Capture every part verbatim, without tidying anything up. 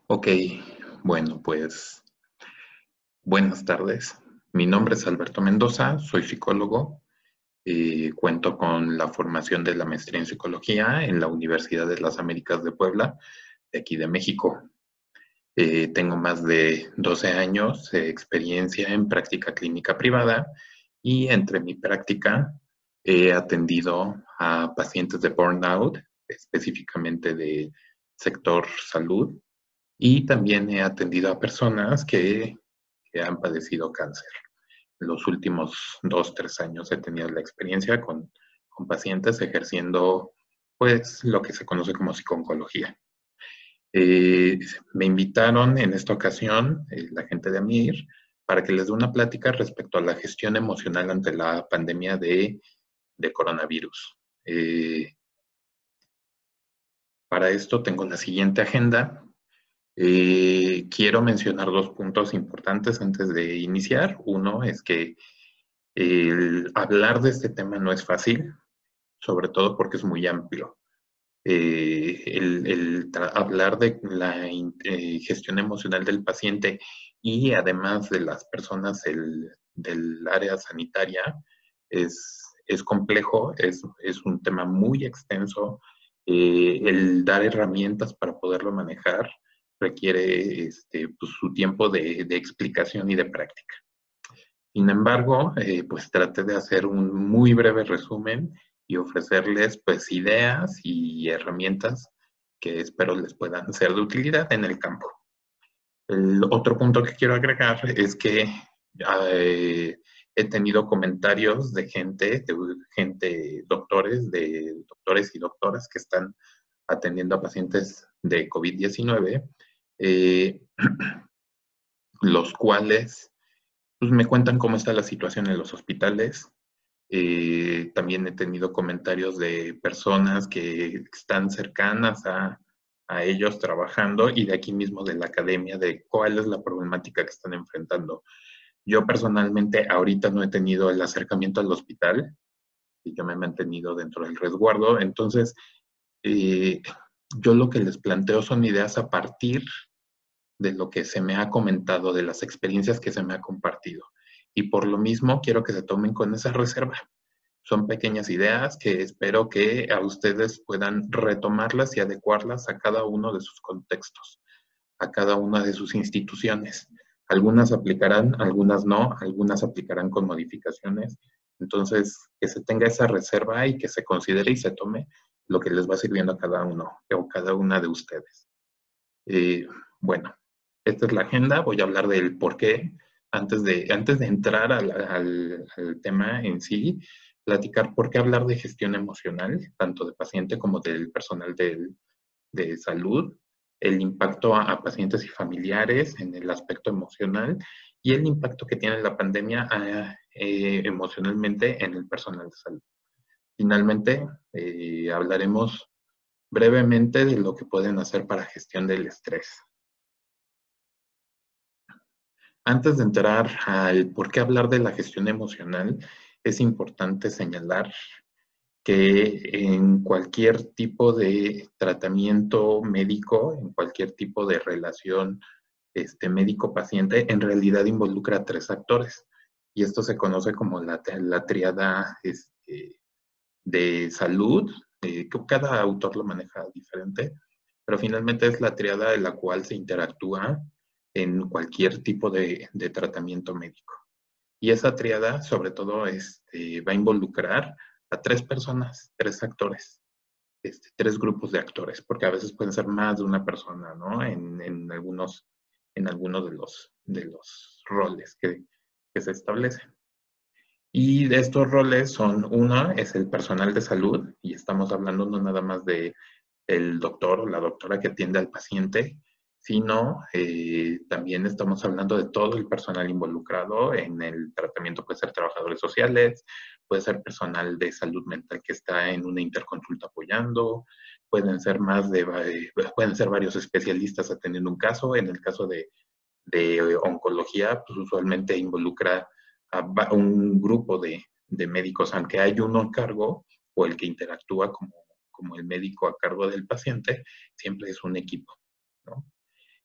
Ok, bueno, pues buenas tardes. Mi nombre es Alberto Mendoza, soy psicólogo. Eh, cuento con la formación de la maestría en psicología en la Universidad de las Américas de Puebla, de aquí de México. Eh, tengo más de doce años de experiencia en práctica clínica privada y entre mi práctica he atendido a pacientes de burnout, específicamente de sector salud, y también he atendido a personas que, que han padecido cáncer. En los últimos dos, tres años he tenido la experiencia con, con pacientes ejerciendo, pues, lo que se conoce como psiconcología. Eh, Me invitaron en esta ocasión, eh, la gente de AMIR, para que les dé una plática respecto a la gestión emocional ante la pandemia de, de coronavirus. Eh, para esto tengo la siguiente agenda. Eh, quiero mencionar dos puntos importantes antes de iniciar. Uno es que el hablar de este tema no es fácil, sobre todo porque es muy amplio. Eh, el, el hablar de la eh, gestión emocional del paciente y además de las personas el, del área sanitaria es, es complejo, es, es, un tema muy extenso. Eh, el dar herramientas para poderlo manejar requiere este, pues, su tiempo de, de, explicación y de práctica. Sin embargo, eh, pues traté de hacer un muy breve resumen y ofrecerles pues ideas y herramientas que espero les puedan ser de utilidad en el campo. El otro punto que quiero agregar es que eh, he tenido comentarios de gente, de gente, doctores, de doctores y doctoras que están atendiendo a pacientes de COVID diecinueve, eh, los cuales pues, me cuentan cómo está la situación en los hospitales. Eh, también he tenido comentarios de personas que están cercanas a, a ellos trabajando y de aquí mismo de la academia de cuál es la problemática que están enfrentando. Yo personalmente ahorita no he tenido el acercamiento al hospital y yo me he mantenido dentro del resguardo. Entonces, eh, yo lo que les planteo son ideas a partir de lo que se me ha comentado, de las experiencias que se me ha compartido. Y por lo mismo quiero que se tomen con esa reserva. Son pequeñas ideas que espero que a ustedes puedan retomarlas y adecuarlas a cada uno de sus contextos, a cada una de sus instituciones. Algunas aplicarán, algunas no, algunas aplicarán con modificaciones. Entonces, que se tenga esa reserva y que se considere y se tome lo que les va sirviendo a cada uno o cada una de ustedes. Eh, bueno, esta es la agenda. Voy a hablar del por qué. Antes de, antes de entrar al, al, al tema en sí, platicar por qué hablar de gestión emocional, tanto de paciente como del personal del, de salud, el impacto a, a, pacientes y familiares en el aspecto emocional y el impacto que tiene la pandemia a, eh, emocionalmente en el personal de salud. Finalmente, eh, hablaremos brevemente de lo que pueden hacer para gestión del estrés. Antes de entrar al por qué hablar de la gestión emocional, es importante señalar que en cualquier tipo de tratamiento médico, en cualquier tipo de relación este, médico-paciente, en realidad involucra a tres actores. Y esto se conoce como la, la triada este, de salud, eh, que cada autor lo maneja diferente, pero finalmente es la triada de la cual se interactúa en cualquier tipo de, de tratamiento médico. Y esa triada, sobre todo, este, va a involucrar a tres personas, tres actores, este, tres grupos de actores, porque a veces pueden ser más de una persona, ¿no? En, en algunos, en algunos de los, de los roles que, que se establecen. Y de estos roles son, uno es el personal de salud, y estamos hablando no nada más de el doctor o la doctora que atiende al paciente, sino eh, también estamos hablando de todo el personal involucrado en el tratamiento. Puede ser trabajadores sociales, puede ser personal de salud mental que está en una interconsulta apoyando, pueden ser más de, pueden ser varios especialistas atendiendo un caso. En el caso de, de oncología, pues usualmente involucra a un grupo de, de médicos, aunque hay uno a cargo o el que interactúa como, como el médico a cargo del paciente, siempre es un equipo, ¿no?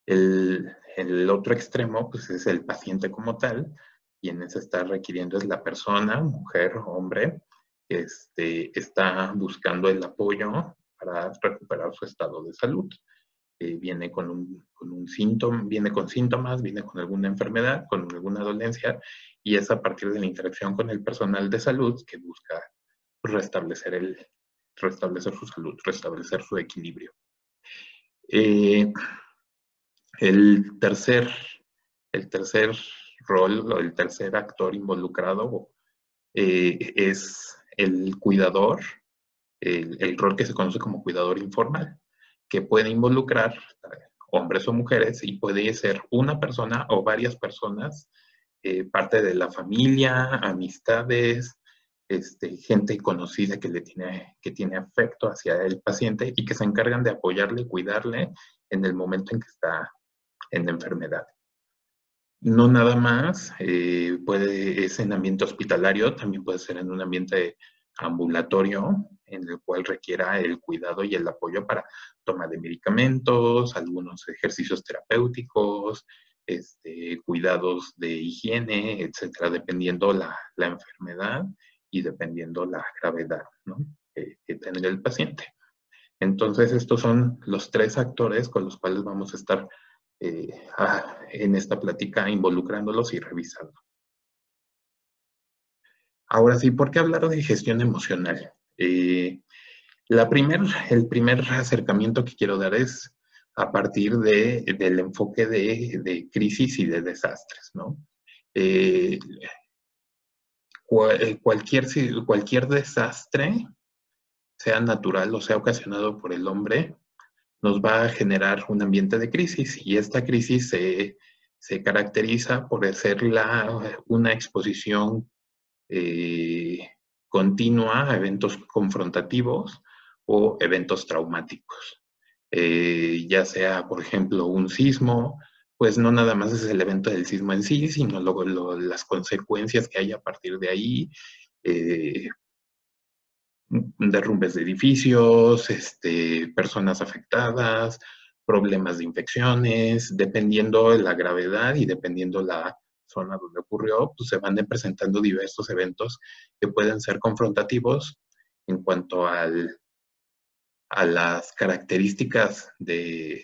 El, el otro extremo, pues, es el paciente como tal, quien se está requiriendo es la persona, mujer, hombre, que este, está buscando el apoyo para recuperar su estado de salud. Eh, viene con un, con un síntoma, viene con síntomas, viene con alguna enfermedad, con alguna dolencia, y es a partir de la interacción con el personal de salud que busca restablecer, el, restablecer su salud, restablecer su equilibrio. Eh, el, tercer, el tercer rol o el tercer actor involucrado eh, es el cuidador, el, el rol que se conoce como cuidador informal, que puede involucrar hombres o mujeres y puede ser una persona o varias personas, eh, parte de la familia, amistades, este, gente conocida que, le tiene, que tiene afecto hacia el paciente y que se encargan de apoyarle y cuidarle en el momento en que está en enfermedad. No nada más, eh, puede, es en ambiente hospitalario, también puede ser en un ambiente ambulatorio, en el cual requiera el cuidado y el apoyo para toma de medicamentos, algunos ejercicios terapéuticos, este, cuidados de higiene, etcétera, dependiendo la, la enfermedad y dependiendo la gravedad, ¿no?, que, que tenga el paciente. Entonces, estos son los tres actores con los cuales vamos a estar eh, a, en esta plática involucrándolos y revisando. Ahora sí, ¿por qué hablar de gestión emocional? Eh, la primer, el primer acercamiento que quiero dar es a partir de, del enfoque de, de crisis y de desastres, ¿no? Eh, cual, cualquier, cualquier desastre, sea natural o sea ocasionado por el hombre, nos va a generar un ambiente de crisis, y esta crisis se, se caracteriza por ser la, una exposición eh, continua a eventos confrontativos o eventos traumáticos. Eh, ya sea, por ejemplo, un sismo, pues no nada más es el evento del sismo en sí, sino luego lo, las consecuencias que hay a partir de ahí, eh, derrumbes de edificios, este, personas afectadas, problemas de infecciones, dependiendo de la gravedad y dependiendo la zona donde ocurrió, pues se van presentando diversos eventos que pueden ser confrontativos en cuanto al, a las características de,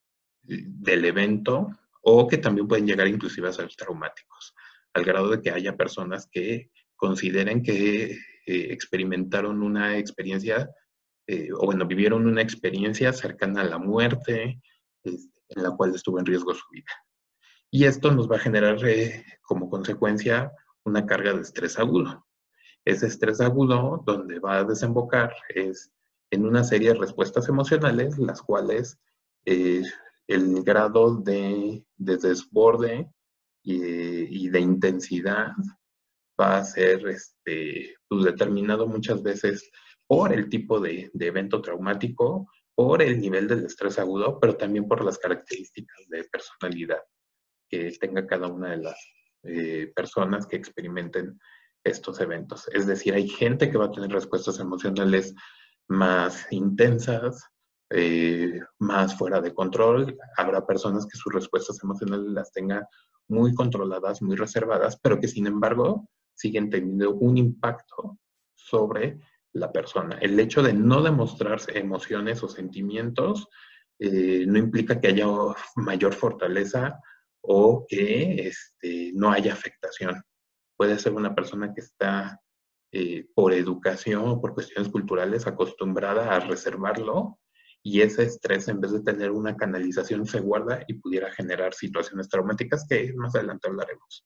del evento, o que también pueden llegar inclusive a ser traumáticos, al grado de que haya personas que consideren que eh, experimentaron una experiencia, eh, o bueno, vivieron una experiencia cercana a la muerte, eh, en la cual estuvo en riesgo su vida. Y esto nos va a generar eh, como consecuencia una carga de estrés agudo. Ese estrés agudo donde va a desembocar es en una serie de respuestas emocionales, las cuales eh, el grado de, de desborde y, y, de intensidad va a ser este, pues, determinado muchas veces por el tipo de, de evento traumático, por el nivel del estrés agudo, pero también por las características de personalidad que tenga cada una de las eh, personas que experimenten estos eventos. Es decir, hay gente que va a tener respuestas emocionales más intensas, eh, más fuera de control. Habrá personas que sus respuestas emocionales las tengan muy controladas, muy reservadas, pero que sin embargo siguen teniendo un impacto sobre la persona. El hecho de no demostrarse emociones o sentimientos eh, no implica que haya mayor fortaleza o que este, no haya afectación. Puede ser una persona que está eh, por educación o por cuestiones culturales acostumbrada a reservarlo, y ese estrés, en vez de tener una canalización, se guarda y pudiera generar situaciones traumáticas que más adelante hablaremos.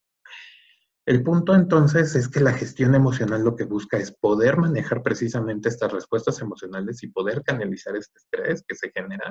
El punto entonces es que la gestión emocional lo que busca es poder manejar precisamente estas respuestas emocionales y poder canalizar este estrés que se genera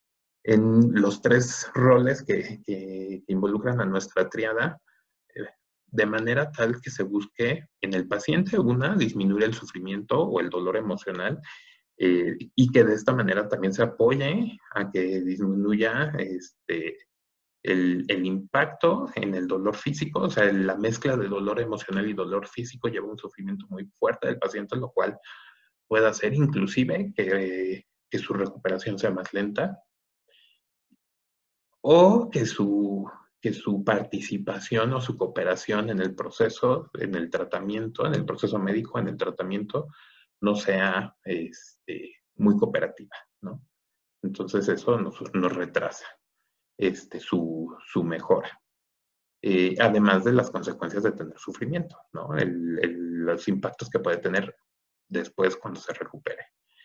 en los tres roles que, que, que involucran a nuestra triada, eh, de manera tal que se busque en el paciente, una, disminuir el sufrimiento o el dolor emocional, eh, y que de esta manera también se apoye a que disminuya este, el, el impacto en el dolor físico. O sea, la mezcla de dolor emocional y dolor físico lleva un sufrimiento muy fuerte del paciente, lo cual puede hacer inclusive que, que su recuperación sea más lenta. o que su, que su participación o su cooperación en el proceso, en el tratamiento, en el proceso médico, en el tratamiento, no sea este, muy cooperativa, ¿no? Entonces eso nos, nos retrasa este, su, su mejora. Eh, además de las consecuencias de tener sufrimiento, ¿no? El, el, los impactos que puede tener después cuando se recupere.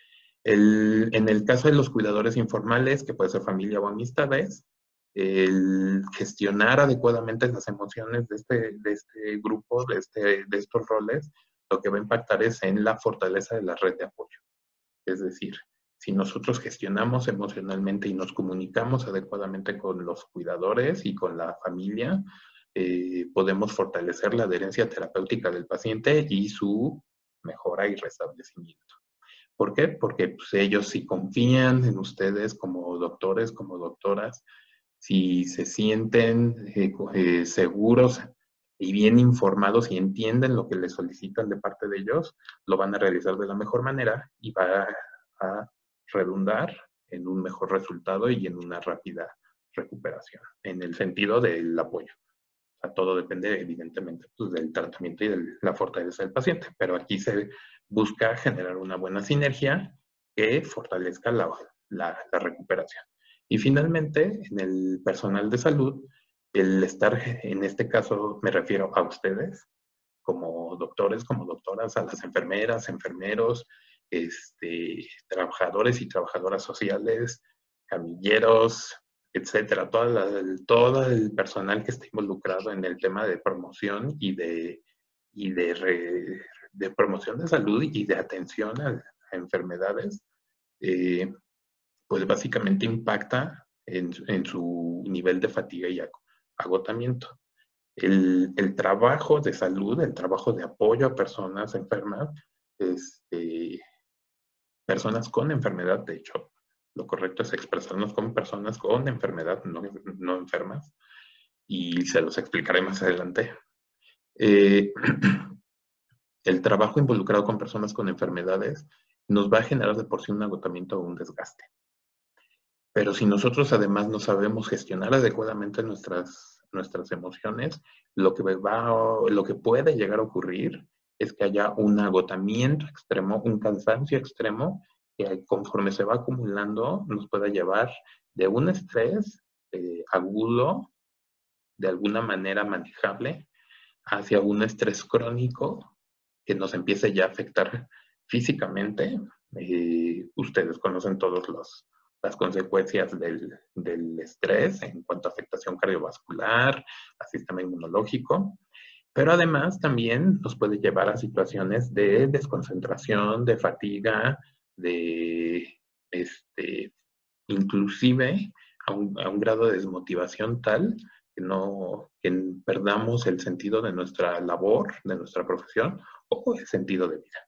El, en el caso de los cuidadores informales, que puede ser familia o amistades, el gestionar adecuadamente las emociones de este, de este grupo, de, este, de estos roles, lo que va a impactar es en la fortaleza de la red de apoyo. Es decir, si nosotros gestionamos emocionalmente y nos comunicamos adecuadamente con los cuidadores y con la familia, eh, podemos fortalecer la adherencia terapéutica del paciente y su mejora y restablecimiento. ¿Por qué? Porque pues, ellos sí confían en ustedes como doctores, como doctoras, si se sienten eh, eh, seguros y bien informados y entienden lo que les solicitan de parte de ellos, lo van a realizar de la mejor manera y va a, a redundar en un mejor resultado y en una rápida recuperación, en el sentido del apoyo. O sea, todo depende, evidentemente, pues, del tratamiento y de la fortaleza del paciente, pero aquí se busca generar una buena sinergia que fortalezca la, la, la recuperación. Y finalmente, en el personal de salud, el estar, en este caso me refiero a ustedes, como doctores, como doctoras, a las enfermeras, enfermeros, este, trabajadores y trabajadoras sociales, camilleros, etcétera, toda la, todo el personal que está involucrado en el tema de promoción y de, y de, re, de promoción de salud y de atención a, a enfermedades, eh, pues básicamente impacta en, en, su nivel de fatiga y agotamiento. El, el, trabajo de salud, el trabajo de apoyo a personas enfermas, este, personas con enfermedad, de hecho, lo correcto es expresarnos como personas con enfermedad, no, no enfermas, y se los explicaré más adelante. Eh, el trabajo involucrado con personas con enfermedades nos va a generar de por sí un agotamiento o un desgaste. Pero si nosotros además no sabemos gestionar adecuadamente nuestras, nuestras emociones, lo que, va, lo que puede llegar a ocurrir es que haya un agotamiento extremo, un cansancio extremo, que conforme se va acumulando nos pueda llevar de un estrés eh, agudo, de alguna manera manejable, hacia un estrés crónico que nos empiece ya a afectar físicamente. Eh, ustedes conocen todos los las consecuencias del, del estrés en cuanto a afectación cardiovascular, al sistema inmunológico, pero además también nos puede llevar a situaciones de desconcentración, de fatiga, de este, inclusive a un, a un grado de desmotivación tal que no que perdamos el sentido de nuestra labor, de nuestra profesión o el sentido de vida.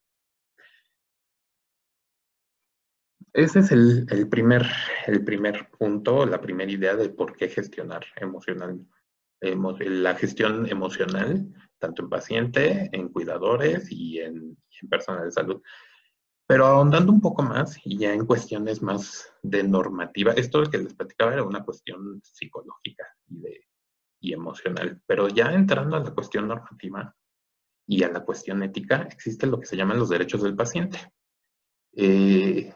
Ese es el, el, primer, el primer punto, la primera idea de por qué gestionar emocional, emo, la gestión emocional, tanto en paciente, en cuidadores y en, en personal de salud. Pero ahondando un poco más y ya en cuestiones más de normativa, esto que les platicaba era una cuestión psicológica y, de, y emocional, pero ya entrando a la cuestión normativa y a la cuestión ética, existe lo que se llaman los derechos del paciente. Eh,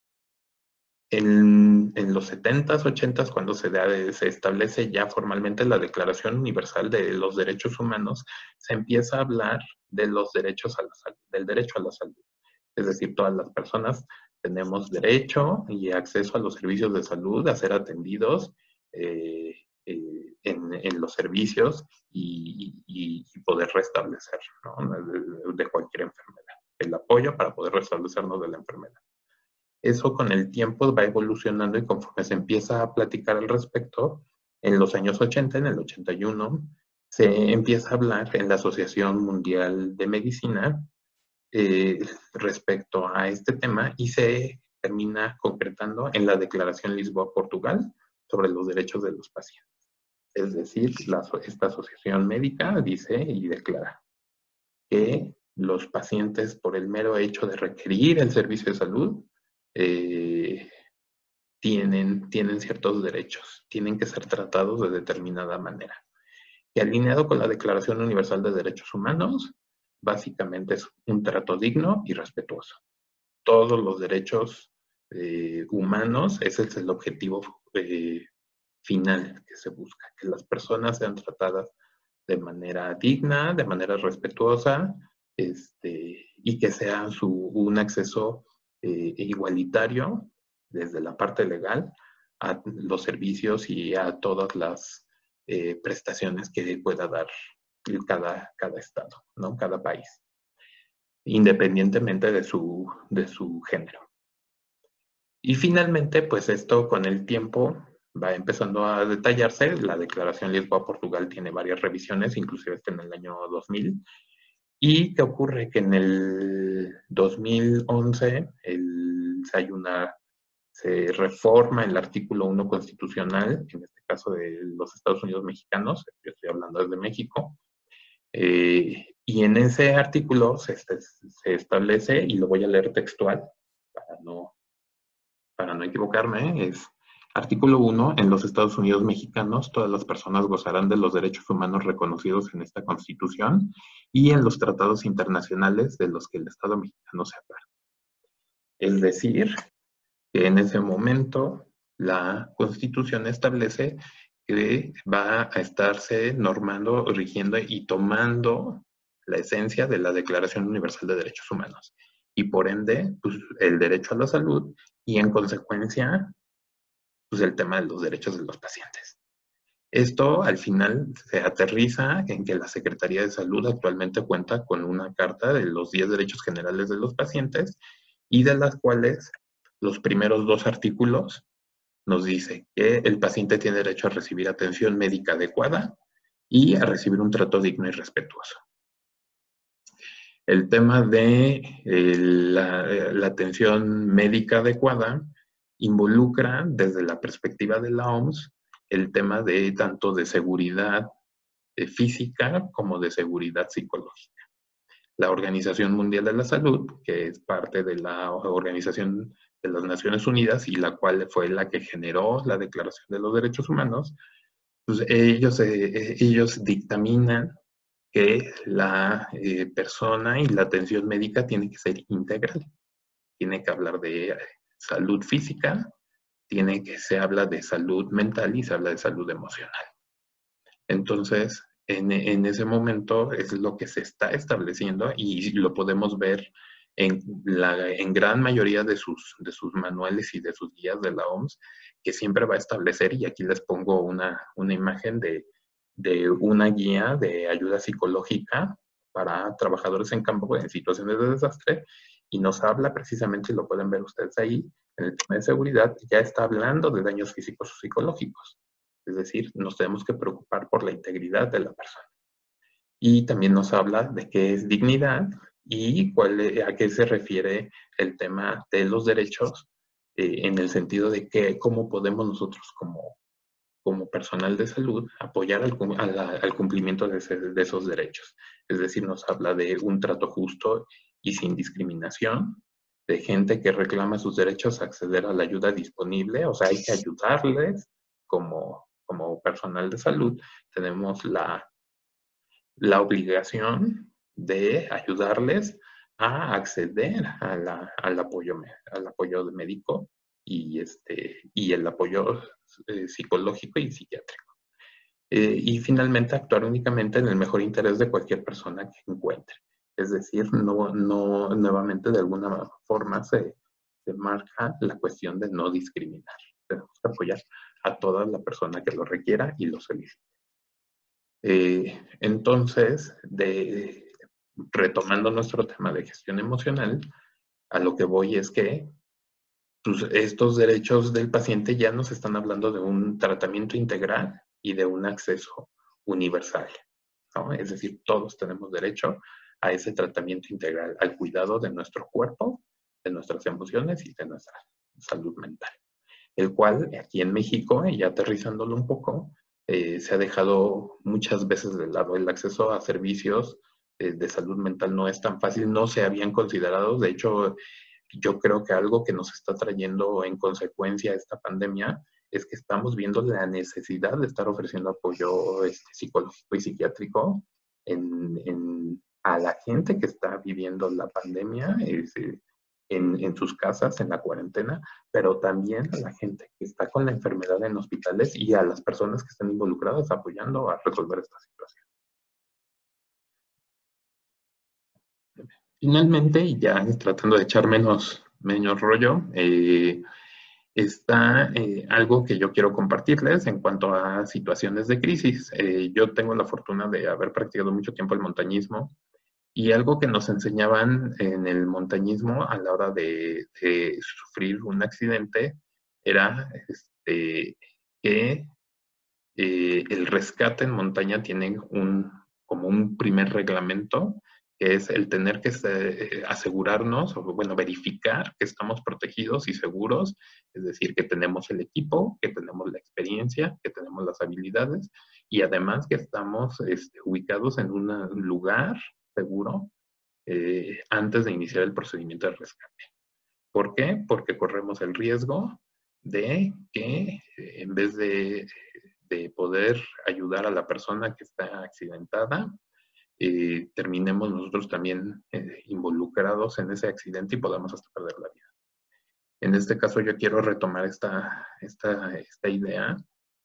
En, en los setentas, ochentas, cuando se, da, se establece ya formalmente la Declaración Universal de los Derechos Humanos, se empieza a hablar de los derechos a la salud, del derecho a la salud. Es decir, todas las personas tenemos derecho y acceso a los servicios de salud, a ser atendidos eh, eh, en, en, los servicios y, y, y poder restablecer, ¿no? de, de cualquier enfermedad. El apoyo para poder restablecernos de la enfermedad. Eso con el tiempo va evolucionando y conforme se empieza a platicar al respecto, en los años ochenta, en el ochenta y uno, se empieza a hablar en la Asociación Mundial de Medicina eh, respecto a este tema y se termina concretando en la Declaración Lisboa-Portugal sobre los derechos de los pacientes. Es decir, la, esta asociación médica dice y declara que los pacientes, por el mero hecho de requerir el servicio de salud, Eh, tienen, tienen ciertos derechos, tienen que ser tratados de determinada manera. Y alineado con la Declaración Universal de Derechos Humanos, básicamente es un trato digno y respetuoso. Todos los derechos eh, humanos, ese es el objetivo eh, final que se busca, que las personas sean tratadas de manera digna, de manera respetuosa, este, y que sea su, un acceso eh, igualitario desde la parte legal a los servicios y a todas las eh, prestaciones que pueda dar cada, cada estado, ¿no? Cada país, independientemente de su, de su género. Y finalmente, pues esto con el tiempo va empezando a detallarse. La Declaración Lisboa-Portugal tiene varias revisiones, inclusive está en el año dos mil. ¿Y qué ocurre? Que en el dos mil once el, hay una, se reforma el artículo uno constitucional, en este caso de los Estados Unidos mexicanos, yo estoy hablando desde México, eh, y en ese artículo se, se establece, y lo voy a leer textual para no para no equivocarme, es artículo uno. En los Estados Unidos mexicanos, todas las personas gozarán de los derechos humanos reconocidos en esta Constitución y en los tratados internacionales de los que el Estado mexicano se aparta. Es decir, que en ese momento la Constitución establece que va a estarse normando, rigiendo y tomando la esencia de la Declaración Universal de Derechos Humanos. Y por ende, pues, el derecho a la salud y en consecuencia, pues el tema de los derechos de los pacientes. Esto al final se aterriza en que la Secretaría de Salud actualmente cuenta con una carta de los diez derechos generales de los pacientes y de las cuales los primeros dos artículos nos dice que el paciente tiene derecho a recibir atención médica adecuada y a recibir un trato digno y respetuoso. El tema de eh, la, la atención médica adecuada involucra desde la perspectiva de la O M S el tema de tanto de seguridad eh, física como de seguridad psicológica. La Organización Mundial de la Salud, que es parte de la Organización de las Naciones Unidas y la cual fue la que generó la Declaración de los Derechos Humanos, pues ellos, eh, ellos dictaminan que la eh, persona y la atención médica tiene que ser integral. Tiene que hablar de salud física, tiene que se habla de salud mental y se habla de salud emocional. Entonces, en, en ese momento es lo que se está estableciendo y lo podemos ver en, la, en gran mayoría de sus, de sus manuales y de sus guías de la O M S, que siempre va a establecer, y aquí les pongo una, una imagen de, de una guía de ayuda psicológica para trabajadores en campo en situaciones de desastre, y nos habla precisamente, y lo pueden ver ustedes ahí, en el tema de seguridad, ya está hablando de daños físicos o psicológicos. Es decir, nos tenemos que preocupar por la integridad de la persona. Y también nos habla de qué es dignidad y cuál, a qué se refiere el tema de los derechos eh, en el sentido de que cómo podemos nosotros como, como personal de salud apoyar al, a la, al cumplimiento de, ese, de esos derechos. Es decir, nos habla de un trato justo y sin discriminación, de gente que reclama sus derechos a acceder a la ayuda disponible, o sea, hay que ayudarles como, como personal de salud, tenemos la, la obligación de ayudarles a acceder a la, al, apoyo, al apoyo médico y, este, y el apoyo eh, psicológico y psiquiátrico. Eh, y finalmente actuar únicamente en el mejor interés de cualquier persona que encuentre. Es decir, no, no nuevamente de alguna forma se, se marca la cuestión de no discriminar. Tenemos que apoyar a toda la persona que lo requiera y lo solicite. Eh, entonces, de, retomando nuestro tema de gestión emocional, a lo que voy es que pues, estos derechos del paciente ya nos están hablando de un tratamiento integral y de un acceso universal, ¿no? Es decir, todos tenemos derecho a ese tratamiento integral, al cuidado de nuestro cuerpo, de nuestras emociones y de nuestra salud mental. El cual aquí en México, y ya aterrizándolo un poco, eh, se ha dejado muchas veces de lado. El acceso a servicios eh, de salud mental no es tan fácil, no se habían considerado, de hecho, yo creo que algo que nos está trayendo en consecuencia esta pandemia es que estamos viendo la necesidad de estar ofreciendo apoyo este, psicológico y psiquiátrico en, en, a la gente que está viviendo la pandemia este, en, en sus casas, en la cuarentena, pero también a la gente que está con la enfermedad en hospitales y a las personas que están involucradas apoyando a resolver esta situación. Finalmente, y ya tratando de echar menos, menos rollo, eh, está eh, algo que yo quiero compartirles en cuanto a situaciones de crisis. Eh, yo tengo la fortuna de haber practicado mucho tiempo el montañismo y algo que nos enseñaban en el montañismo a la hora de, de sufrir un accidente era este, que eh, el rescate en montaña tiene un, como un primer reglamento, que es el tener que se, eh, asegurarnos, o bueno, verificar que estamos protegidos y seguros, es decir, que tenemos el equipo, que tenemos la experiencia, que tenemos las habilidades y además que estamos este, ubicados en un lugar seguro eh, antes de iniciar el procedimiento de rescate. ¿Por qué? Porque corremos el riesgo de que eh, en vez de, de, poder ayudar a la persona que está accidentada, eh, terminemos nosotros también eh, involucrados en ese accidente y podamos hasta perder la vida. En este caso yo quiero retomar esta, esta, esta idea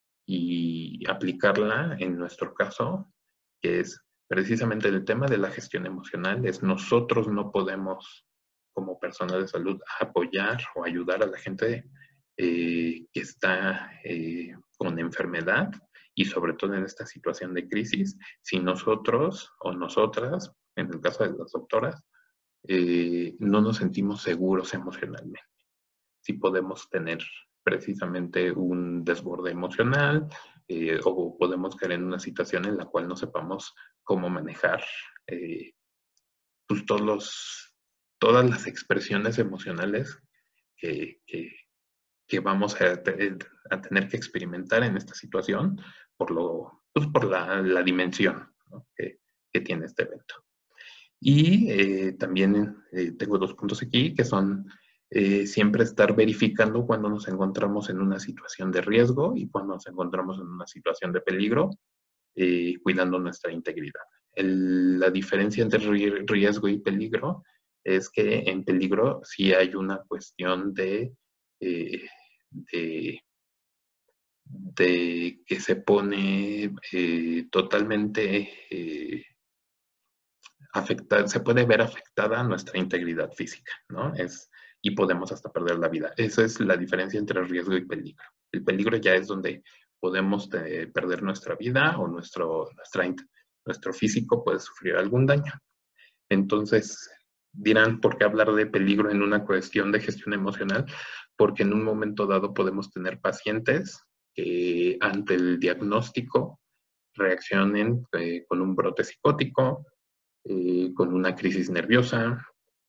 y aplicarla en nuestro caso, que es precisamente el tema de la gestión emocional, es nosotros no podemos como personas de salud apoyar o ayudar a la gente eh, que está eh, con enfermedad y sobre todo en esta situación de crisis, si nosotros o nosotras, en el caso de las doctoras, eh, no nos sentimos seguros emocionalmente. Si podemos tener precisamente un desborde emocional eh, o podemos caer en una situación en la cual no sepamos cómo manejar eh, pues todos los, todas las expresiones emocionales que, que, que vamos a, a, tener que experimentar en esta situación por, lo, pues por la, la dimensión, ¿no? que, que tiene este evento. Y eh, también eh, tengo dos puntos aquí que son eh, siempre estar verificando cuando nos encontramos en una situación de riesgo y cuando nos encontramos en una situación de peligro, eh, cuidando nuestra integridad. El, la diferencia entre riesgo y peligro es que en peligro sí hay una cuestión de, eh, de, de, que se pone eh, totalmente... Eh, afectar, se puede ver afectada nuestra integridad física, ¿no? Es, y podemos hasta perder la vida. Esa es la diferencia entre riesgo y peligro. El peligro ya es donde podemos de, perder nuestra vida o nuestro, nuestra, nuestro físico puede sufrir algún daño. Entonces, dirán, ¿por qué hablar de peligro en una cuestión de gestión emocional? Porque en un momento dado podemos tener pacientes que ante el diagnóstico reaccionen eh, con un brote psicótico, eh, con una crisis nerviosa,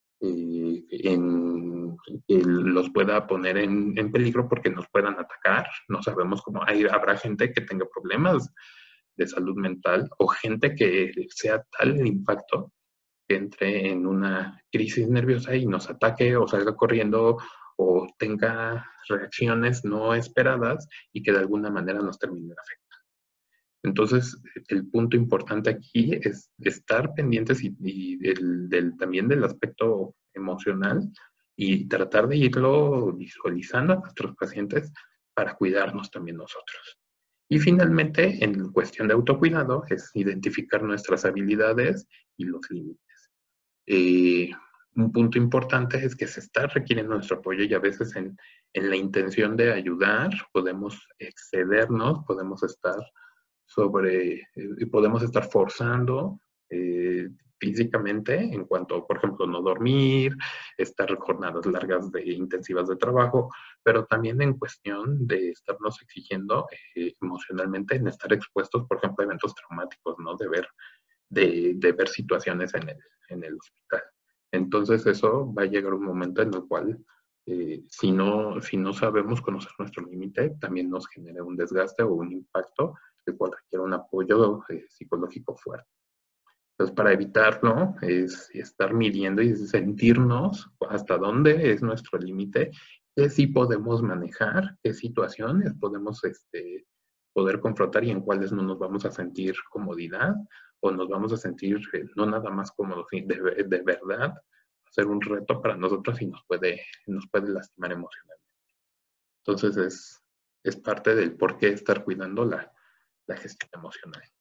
eh, en, que los pueda poner en, en, peligro porque nos puedan atacar. No sabemos cómo. Hay, habrá gente que tenga problemas de salud mental o gente que sea tal el impacto que entre en una crisis nerviosa y nos ataque o salga corriendo o tenga reacciones no esperadas y que de alguna manera nos terminen afectando. Entonces, el punto importante aquí es estar pendientes y, y del, del, también del aspecto emocional y tratar de irlo visualizando a nuestros pacientes para cuidarnos también nosotros. Y finalmente, en cuestión de autocuidado, es identificar nuestras habilidades y los límites. Eh, un punto importante es que se está requiriendo nuestro apoyo y a veces en, en la intención de ayudar podemos excedernos, podemos estar sobre, eh, podemos estar forzando eh, físicamente en cuanto, por ejemplo, no dormir, estar jornadas largas de intensivas de trabajo, pero también en cuestión de estarnos exigiendo eh, emocionalmente en estar expuestos, por ejemplo, a eventos traumáticos, ¿no? De ver, de, de ver situaciones en el, en el hospital. Entonces eso va a llegar un momento en el cual eh, si, no, si no sabemos conocer nuestro límite, también nos genera un desgaste o un impacto el cual requiere un apoyo eh, psicológico fuerte. Entonces, para evitarlo, es estar midiendo y sentirnos hasta dónde es nuestro límite, qué sí podemos manejar, qué situaciones podemos este, poder confrontar y en cuáles no nos vamos a sentir comodidad o nos vamos a sentir eh, no nada más cómodos, de, de verdad, hacer un reto para nosotros y nos puede, nos puede lastimar emocionalmente. Entonces, es, es parte del por qué estar cuidando la, la gestión emocional.